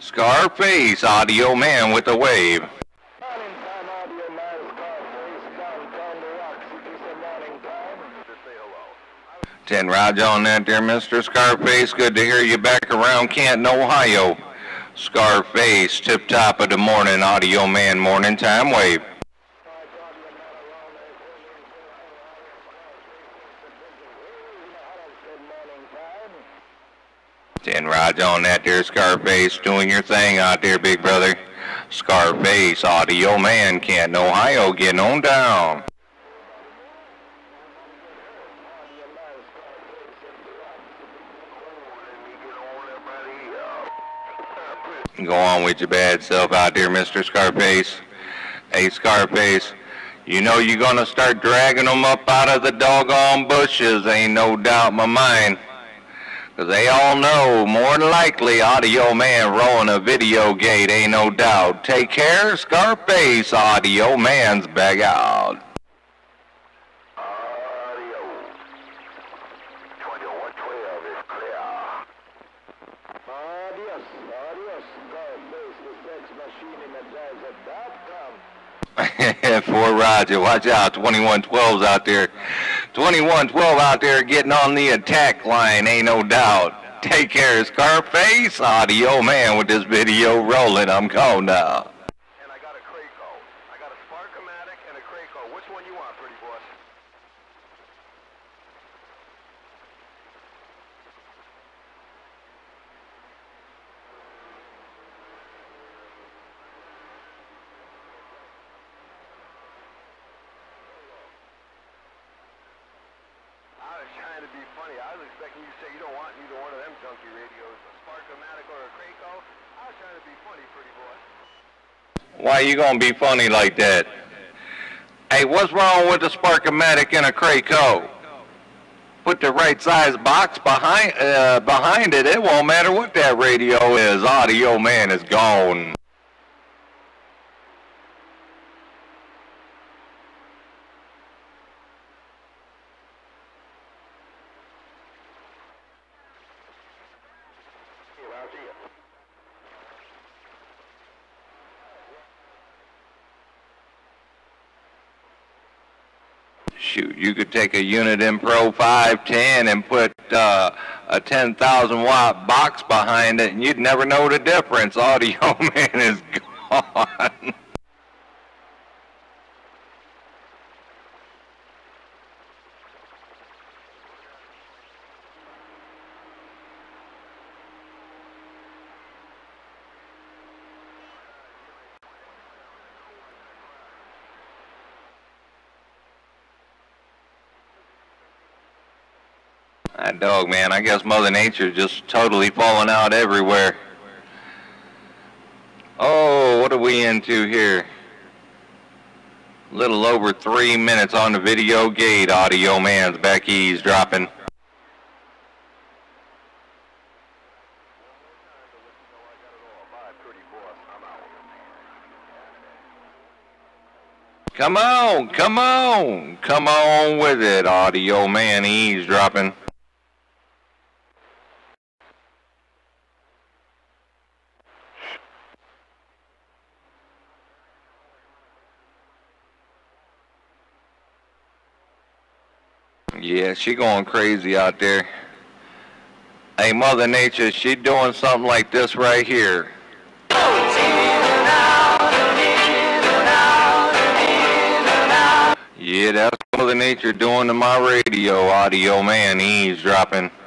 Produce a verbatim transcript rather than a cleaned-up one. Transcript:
Scarface, Audio Man with a wave. ten Roger on that there, Mister Scarface. Good to hear you back around Canton, Ohio. Scarface, tip top of the morning, Audio Man, morning time wave. ten Roger on that there, Scarface, doing your thing out there, big brother. Scarface, Audio Man, Canton, Ohio, getting on down. Go on with your bad self out there, Mister Scarface. Hey, Scarface, you know you're going to start dragging them up out of the doggone bushes, ain't no doubt in my mind. Because they all know, more than likely, Audio Man rolling a video gate, ain't no doubt. Take care, Scarface, Audio Man's back out. For Roger, watch out, twenty-one twelve's out there. twenty-one twelve out there getting on the attack line, ain't no doubt. Take care, Scarface, Audio Man with this video rolling. I'm calling now. And I got a Craco. I got a Sparkomatic and a Craco. Which one you want, pretty boss? I was trying to be funny. I was expecting you to say you don't want neither one of them junky radios, a Sparkomatic or a Craco. I was trying to be funny, pretty boy. Why you gonna be funny like that? Hey, what's wrong with a Sparkomatic and a Craco? Put the right size box behind uh, behind it. It won't matter what that radio is. Audio Man is gone. Shoot, you could take a Uniden Pro five ten and put uh, a ten thousand watt box behind it, and you'd never know the difference. Audio Man is gone. That dog, man, I guess Mother Nature just totally falling out everywhere. Oh, what are we into here? A little over three minutes on the video gate. Audio Man's back eavesdropping. Come on, come on, come on with it, Audio Man eavesdropping. Yeah, she going crazy out there. Hey, Mother Nature, she doing something like this right here. Yeah, that's Mother Nature doing to my radio. Audio Man eavesdropping.